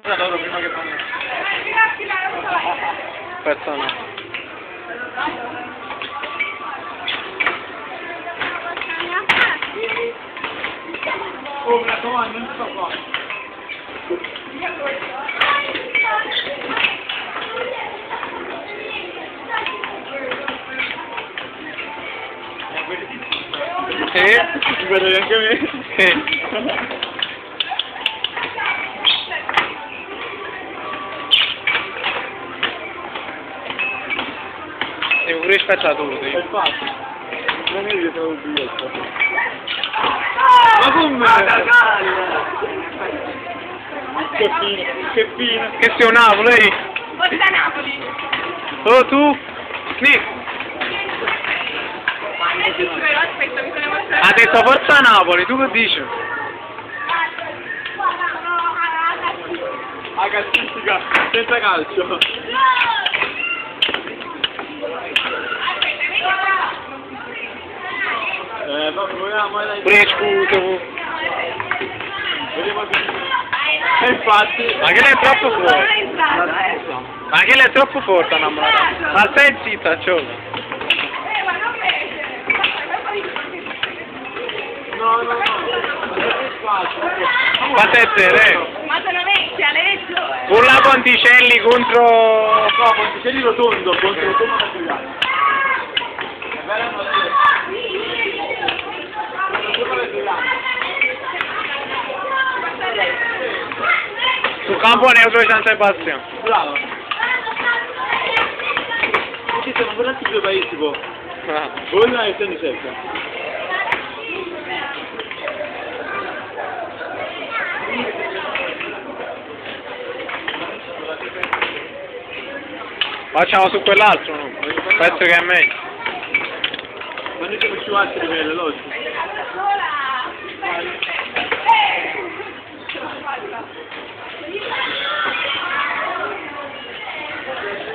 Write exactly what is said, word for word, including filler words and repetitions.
Ora loro prima che fanno. Aspetta no. Oh, mi raccomando, non sto qua. Sì? Guarda anche me. Sì. Sei pure spezzato, sì. È fatto. Non è che te lo dico. Ma come? Che fine, che fine. Che sei un Napoli? Forza Napoli! Oh tu? Sniff! Adesso però aspetta, mi sono mostrata. Ha detto forza Napoli, tu che dici? A calcistica, senza calcio. Eh, vabbè, vogliamo dai. Pure scuso. Vediamo se... E infatti... Ma che lei è troppo Non forte. è entrato, eh. Ma che lei è troppo forte, innamorata. Ma stai zitta, ciò. Eh, ma non vede. No, no, no. Non è facile. Ma te te, Ma sono vecchia, Alessio. con la Ponticelli contro... No, Ponticelli rotondo, contro rotondo Matriano. È bella notte. Sul campo neutro di San Sebastiano. Bravo. Ci sono ancora altri due paesi, tipo Ah. Bolla e Senicelta. Facciamo su quell'altro, no? Penso che è meglio. Ma noi siamo più alti livelli, logico. Eh!